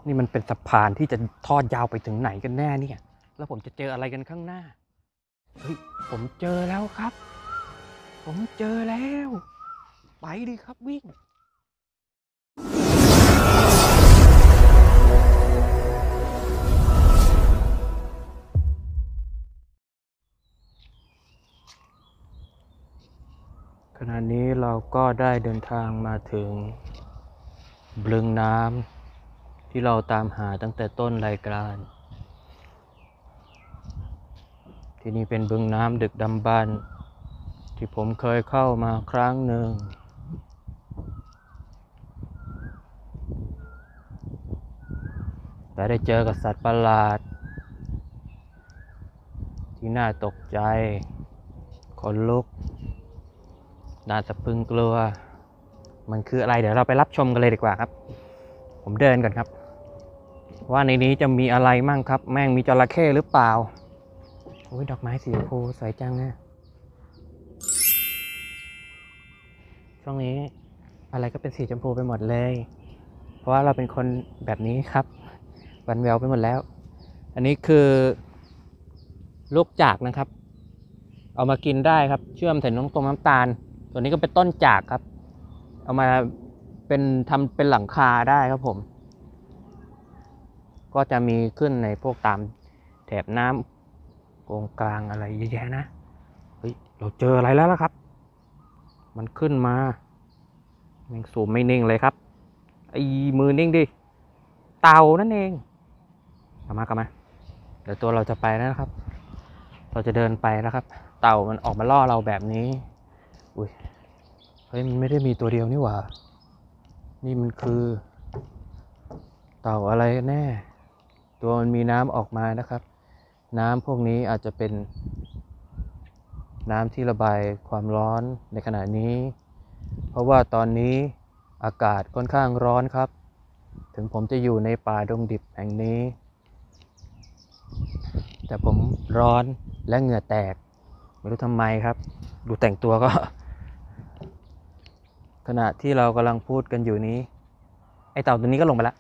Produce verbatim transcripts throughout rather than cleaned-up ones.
นี่มันเป็นสะพานที่จะทอดยาวไปถึงไหนกันแน่เนี่ยแล้วผมจะเจออะไรกันข้างหน้าเฮ้ยผมเจอแล้วครับผมเจอแล้วไปดิครับวิ่งขณะนี้เราก็ได้เดินทางมาถึงบึงน้ำที่เราตามหาตั้งแต่ต้นรายการที่นี่เป็นบึงน้ำดึกดำบรรพ์ที่ผมเคยเข้ามาครั้งหนึ่งแต่ได้เจอกับสัตว์ประหลาดที่น่าตกใจขนลุกน่าสะพรึงกลัวมันคืออะไรเดี๋ยวเราไปรับชมกันเลยดีกว่าครับผมเดินก่อนครับว่าในนี้จะมีอะไรมั่งครับแม่งมีจระเข้หรือเปล่าโอ้ยดอกไม้สีชมพูสวยจังนะช่วงนี้อะไรก็เป็นสีชมพูไปหมดเลยเพราะว่าเราเป็นคนแบบนี้ครับวันแววไปหมดแล้วอันนี้คือลูกจากนะครับเอามากินได้ครับเชื่อมใส่น้ำตรงน้ำตาลตัวนี้ก็เป็นต้นจากครับเอามาเป็นทำเป็นหลังคาได้ครับผมก็จะมีขึ้นในพวกตามแถบน้ำโกงกลางอะไรเยอะแยะนะเฮ้ยเราเจออะไรแล้วล่ะครับมันขึ้นมาแม่งสูบไม่นิ่งเลยครับไอ้มือนิ่งดิเต่านั่นเองกลับมากลับมาเดี๋ยวตัวเราจะไปแล้วนะครับเราจะเดินไปแล้วครับเต่ามันออกมาล่อเราแบบนี้อุ้ยเฮ้ยมันไม่ได้มีตัวเดียวนี่หว่านี่มันคือเต่าอะไรแน่ตัวมันมีน้ำออกมานะครับน้ำพวกนี้อาจจะเป็นน้ำที่ระบายความร้อนในขณะนี้เพราะว่าตอนนี้อากาศค่อนข้างร้อนครับถึงผมจะอยู่ในป่าดงดิบแห่งนี้แต่ผมร้อนและเหงื่อแตกไม่รู้ทำไมครับดูแต่งตัวก็ขณะที่เรากำลังพูดกันอยู่นี้ไอเต่าตัวนี้ก็ลงไปแล้ว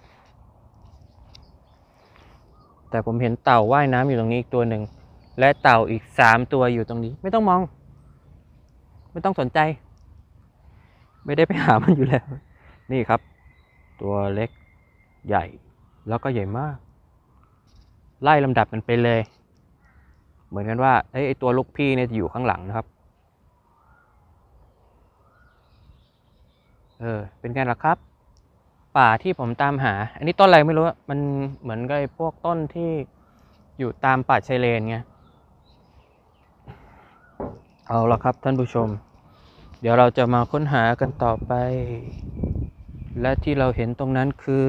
แต่ผมเห็นเต่าว่ายน้ำอยู่ตรงนี้อีกตัวหนึ่งและเต่าอีกสามตัวอยู่ตรงนี้ไม่ต้องมองไม่ต้องสนใจไม่ได้ไปหามันอยู่แล้วนี่ครับตัวเล็กใหญ่แล้วก็ใหญ่มากไล่ลำดับกันไปเลยเหมือนกันว่าไอ้ตัวลูกพี่เนี่ยจะอยู่ข้างหลังนะครับเออเป็นไงล่ะครับป่าที่ผมตามหาอันนี้ต้นอะไรไม่รู้มันเหมือนกับพวกต้นที่อยู่ตามป่าชายเลนไงเอาละครับท่านผู้ชมเดี๋ยวเราจะมาค้นหากันต่อไปและที่เราเห็นตรงนั้นคือ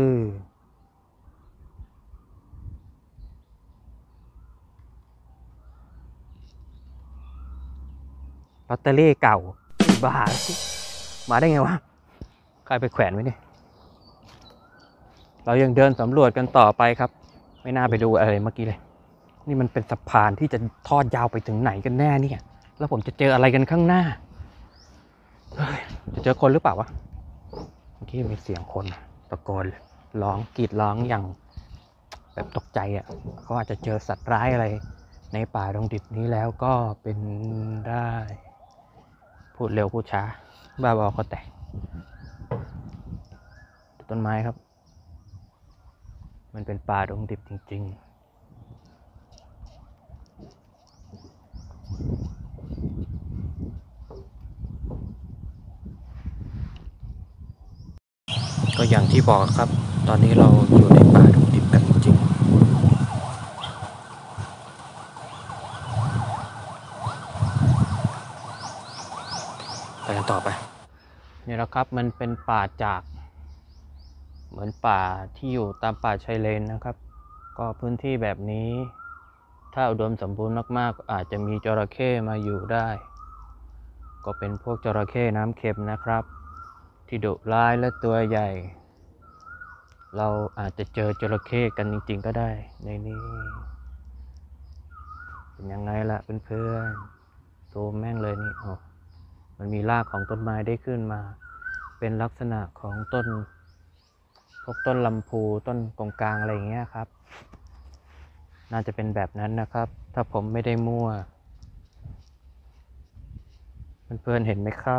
ลอตเตอรี่เก่าบ้ามาได้ไงวะใครไปแขวนไว้เนี่ยเรายังเดินสำรวจกันต่อไปครับไม่น่าไปดูอะไรเมื่อกี้เลยนี่มันเป็นสะพานที่จะทอดยาวไปถึงไหนกันแน่เนี่ยแล้วผมจะเจออะไรกันข้างหน้าจะเจอคนหรือเปล่าวะเมื่อกี้มีเสียงคนตะโกนร้องกรีดร้องอย่างแบบตกใจอ่ะเขาอาจจะเจอสัตว์ร้ายอะไรในป่าดงดิบนี้แล้วก็เป็นได้พูดเร็วพูดช้าบ้าบอก็แตกต้นไม้ครับมันเป็นป่าดงดิบจริงๆก็อย่างที่บอกครับตอนนี้เราอยู่ในป่าดงดิบแบบจริงไปกันต่อไปนี่แหละครับมันเป็นป่าจากเหมือนป่าที่อยู่ตามป่าชายเลนนะครับก็พื้นที่แบบนี้ถ้าอุดมสมบูรณ์มากๆอาจจะมีจระเข้มาอยู่ได้ก็เป็นพวกจระเข้น้ำเค็มนะครับที่ดุร้ายและตัวใหญ่เราอาจจะเจอจระเข้กันจริงๆก็ได้ในนี้เป็นยังไงล่ะเพื่อนๆซูมแม่งเลยนี่อ๋อมันมีรากของต้นไม้ได้ขึ้นมาเป็นลักษณะของต้นพวกต้นลำพูต้นกงกลางอะไรอย่างเงี้ยครับน่าจะเป็นแบบนั้นนะครับถ้าผมไม่ได้มั่วเพื่อนๆเห็นไหมครับ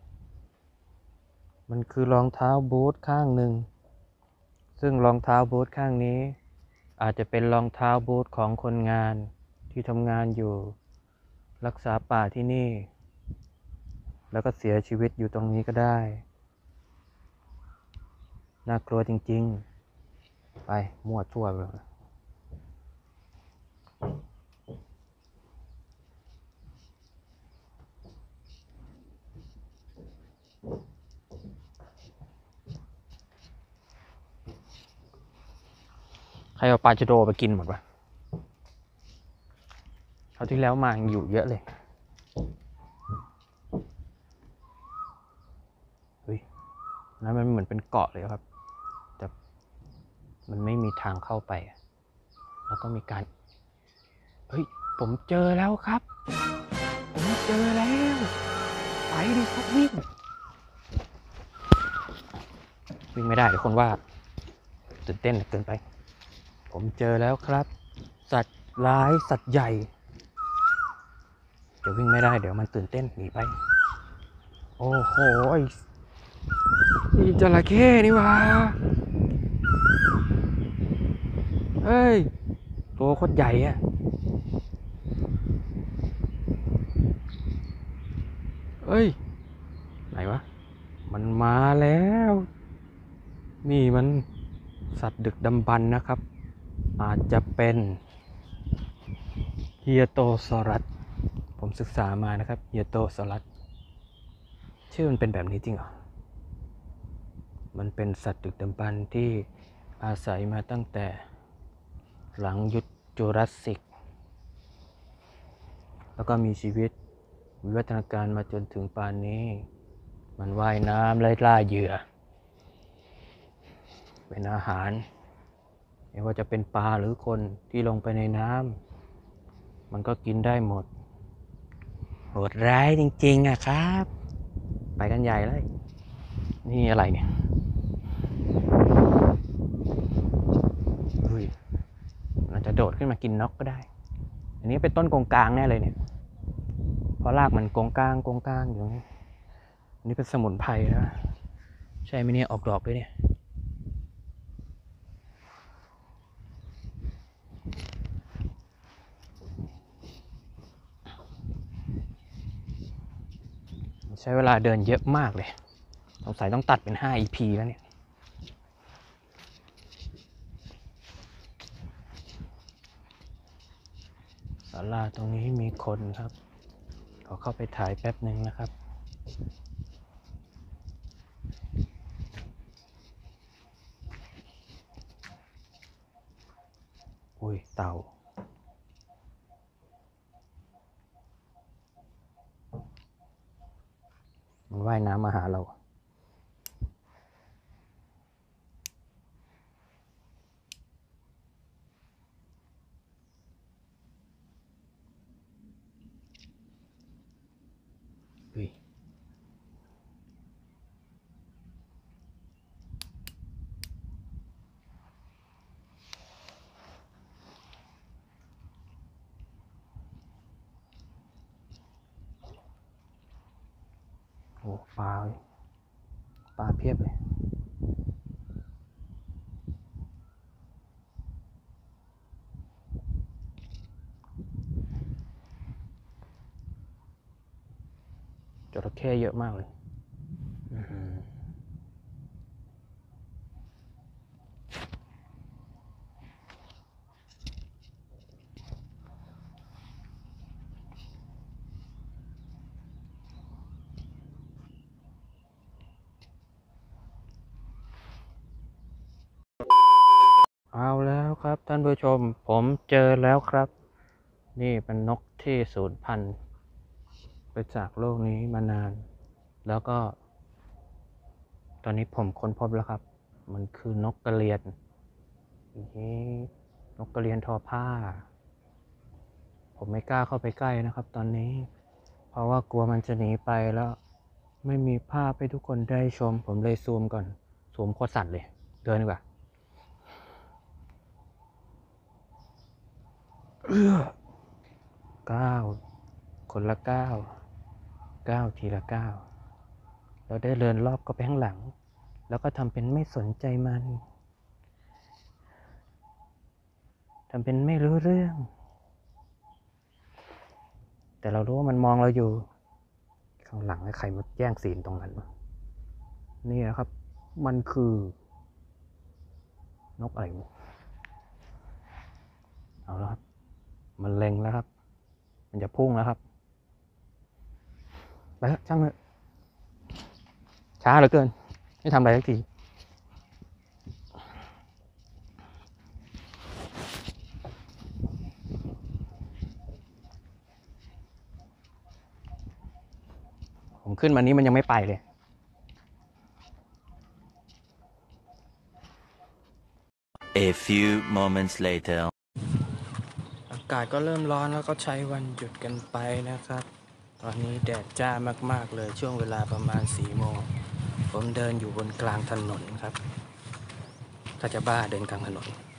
มันคือรองเท้าบูทข้างหนึ่งซึ่งรองเท้าบูทข้างนี้อาจจะเป็นรองเท้าบูทของคนงานที่ทำงานอยู่รักษาป่าที่นี่แล้วก็เสียชีวิตอยู่ตรงนี้ก็ได้น่ากลัวจริงๆไปมั่วทั่วเลยใครเอาปลาชะโดไปกินหมดวะคราวที่แล้วมาอยู่เยอะเลยเฮ้ยนั้นมันเหมือนเป็นเกาะเลยครับแต่มันไม่มีทางเข้าไปแล้วก็มีการเฮ้ยผมเจอแล้วครับผมเจอแล้วไปดิครับวิ่งวิ่งไม่ได้เดี๋ยวคนว่าตื่นเต้นเกินไปผมเจอแล้วครับสัตว์ร้ายสัตว์ใหญ่จะวิ่งไม่ได้เดี๋ยวมันตื่นเต้นหนีไปโอ้โหนี่จระเข้นี่วะเฮ้ยตัวโคตรใหญ่อะเฮ้ยไหนวะมันมาแล้วนี่มันสัตว์ดึกดำบรรพ์นะครับอาจจะเป็นเฮียโตซอรัสผมศึกษามานะครับเฮียโตซอรัสชื่อมันเป็นแบบนี้จริงเหรอมันเป็นสัตว์ดึกดำบรรพ์ที่อาศัยมาตั้งแต่หลังยุคจูราสสิกแล้วก็มีชีวิตวิวัฒนาการมาจนถึงป่านนี้มันว่ายน้ำไล่ล่าเหยื่อเป็นอาหารไม่ว่าจะเป็นปลาหรือคนที่ลงไปในน้ำมันก็กินได้หมดโหดร้ายจริงๆอะครับไปกันใหญ่เลยนี่อะไรเนี่ยอุ้ยมันจะโดดขึ้นมากินนกก็ได้อันนี้เป็นต้นกงกลางแน่เลยเนี่ยเพราะรากมันกงกลางกงกลางอยู่นี่อันนี้เป็นสมุนไพรนะใช่ไหมเนี่ยออกดอกด้วยเนี่ยใช้เวลาเดินเยอะมากเลยสงสัยต้องตัดเป็นห้า อี พี แล้วเนี่ยศาลาตรงนี้มีคนครับขอเข้าไปถ่ายแป๊บหนึ่งนะครับอุ้ยเต่ามันว่ายน้ำมาหาเราอุ้ยโอ้ปลาปลาเพียบเลยจระเข้เยอะมากเลยเอาแล้วครับท่านผู้ชมผมเจอแล้วครับนี่เป็นนกที่สูญพันธุ์ไปจากโลกนี้มานานแล้วก็ตอนนี้ผมค้นพบแล้วครับมันคือนกกระเรียนนี่นกกระเรียนทอผ้าผมไม่กล้าเข้าไปใกล้นะครับตอนนี้เพราะว่ากลัวมันจะหนีไปแล้วไม่มีภาพให้ทุกคนได้ชมผมเลยซูมก่อนซูมโคตรสั่นเลยเดินดีกว่าเอื้อก้าวคนละก้าวก้าวทีละก้าวเราได้เดินรอบก็ไปข้างหลังแล้วก็ทำเป็นไม่สนใจมันทำเป็นไม่รู้เรื่องแต่เรารู้ว่ามันมองเราอยู่ข้างหลังใครมาแย่งซีนตรงนั้นวะนี่นะครับมันคือนกอะไรเอาแล้วครับมันเล็งแล้วครับมันจะพุ่งแล้วครับไปเถอะช่างเลยช้าเหลือเกินไม่ทำอะไรสักทีผมขึ้นมานี้มันยังไม่ไปเลย A few moments later อากาศก็เริ่มร้อนแล้วก็ใช้วันหยุดกันไปนะครับตอนนี้แดดจ้ามากๆเลยช่วงเวลาประมาณสี่โมงผมเดินอยู่บนกลางถนนครับถ้าจะบ้าเดินกลางถนน